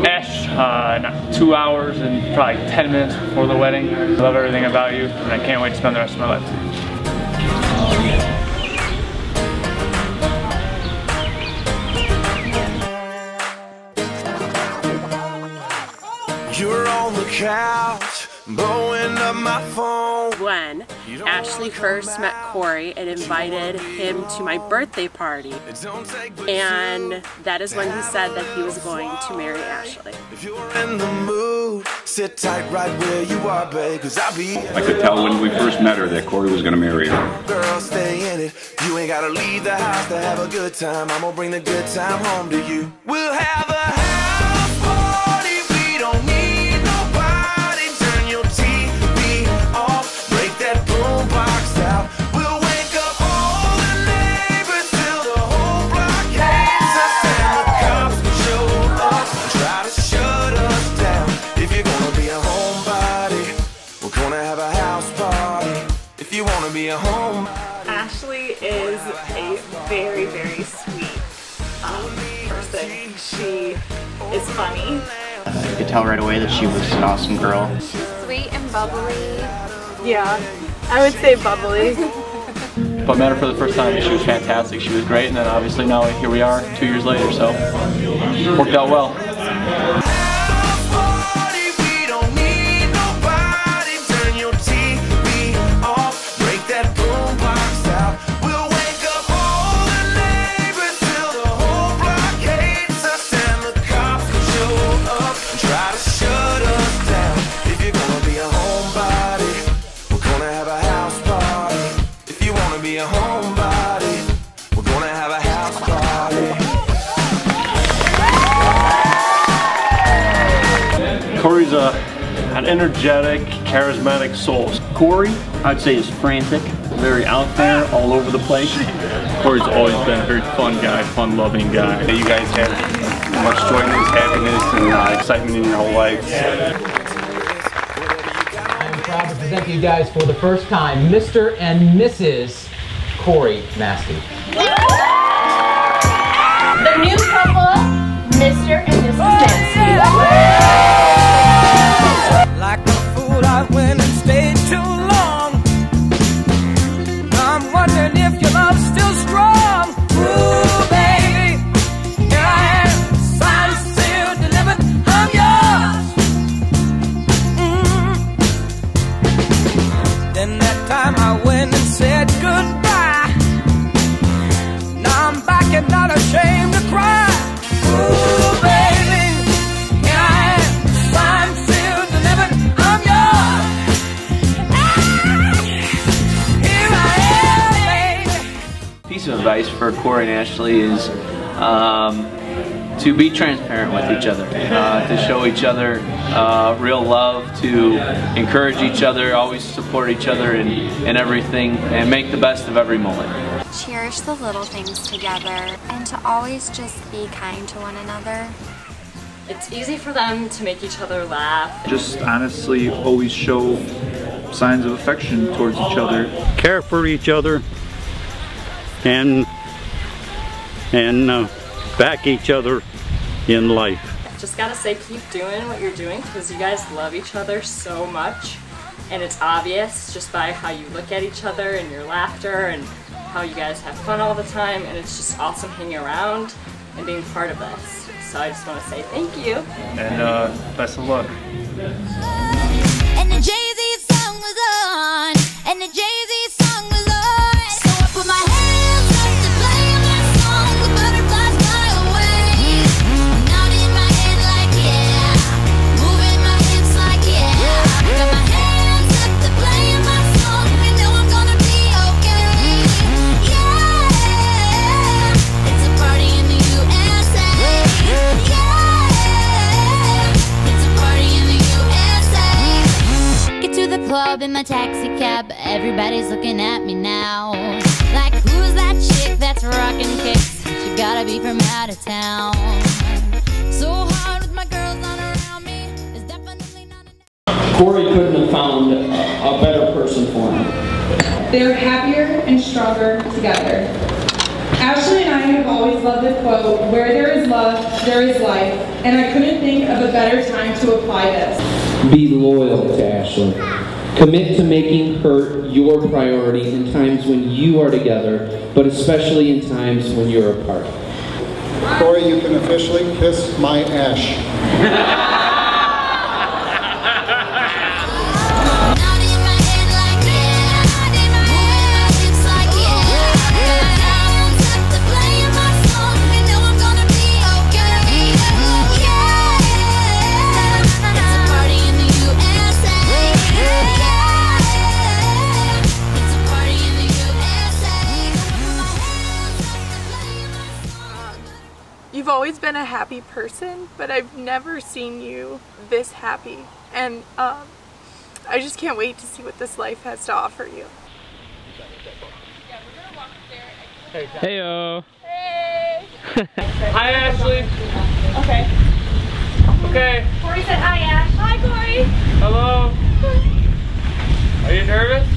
Ash, 2 hours and probably 10 minutes before the wedding. I love everything about you, and I can't wait to spend the rest of my life with you. You're on the couch, blowing up my phone. When Ashley first met Cory and invited him to my birthday party, and that is when he said that he was going to marry Ashley. If you're in the mood, sit tight right where you are, babe, 'cause I'll be. I could tell when we first met her that Cory was going to marry her. Girl, stay in it. You ain't gotta leave the house to have a good time. I'm gonna bring the good time home to you. We'll have a house party. We don't need nobody. Turn your TV off. Break that boombox out. We'll wake up all the neighbors till the whole block hates us, and the cops show up and try to shut us down. If you're gonna be a homebody, we're gonna have a house party. If you wanna be a homebody. Ashley is a very, very sweet person. She is funny. You could tell right away that she was an awesome girl. She's sweet and bubbly. Yeah, I would say bubbly. But met her for the first time, she was fantastic. She was great, and then obviously now here we are 2 years later, so worked out well. Cory's an energetic, charismatic soul. Cory, I'd say, is frantic, very out there, all over the place. Cory's always been a very fun guy, fun-loving guy. You guys have much joyness, happiness, and excitement in your whole life. I'm proud to present to you guys for the first time, Mr. and Mrs. Keller-Mastey. The new couple, Mr. and Mrs. Mastey. Like a fool, I went and stayed too long. I'm wondering if your love's still strong. Ooh, baby, here I am, signed, sealed, delivered, I'm yours. Then that time I went and said goodbye. Now I'm back and not ashamed to cry. Ooh, baby, here I am, signed, sealed, delivered, I'm yours. Here I am, baby. Piece of advice for Cory and Ashley is to be transparent with each other, to show each other real love, to encourage each other, always support each other in everything, and make the best of every moment. Cherish the little things together and to always just be kind to one another. It's easy for them to make each other laugh. Just honestly always show signs of affection towards each other. Care for each other and back each other in life. Just gotta say, keep doing what you're doing because you guys love each other so much, and it's obvious just by how you look at each other and your laughter and how you guys have fun all the time, and it's just awesome hanging around and being part of this. So I just want to say thank you. And best of luck. And the Jay-Z song was on, and the Jay-Z song was on. So I put my hands up to play my song, the butterflies fly away. Nodding my head like yeah, moving my hips like yeah. Got my hands up to play my song, and know I'm gonna be okay. Yeah, it's a party in the USA. Yeah, it's a party in the USA. Get to the club in my taxi cab, everybody's looking at me now. Like, who's that chick that's rocking kicks? She gotta be from out of town. So hard with my girls on around me, it's definitely not enough. Cory couldn't have found a better person for him. They're happier and stronger together. Ashley and I I have always loved the quote, "Where there is love, there is life," and I couldn't think of a better time to apply this. Be loyal to Ashley. Commit to making her your priority in times when you are together, but especially in times when you're apart. Cory, you can officially kiss my ash. You've always been a happy person, but I've never seen you this happy. And I just can't wait to see what this life has to offer you. Heyo. Hey! Hi, Ashley. Okay. Okay. Cory said hi, Ash. Hi, Cory. Hello. Are you nervous?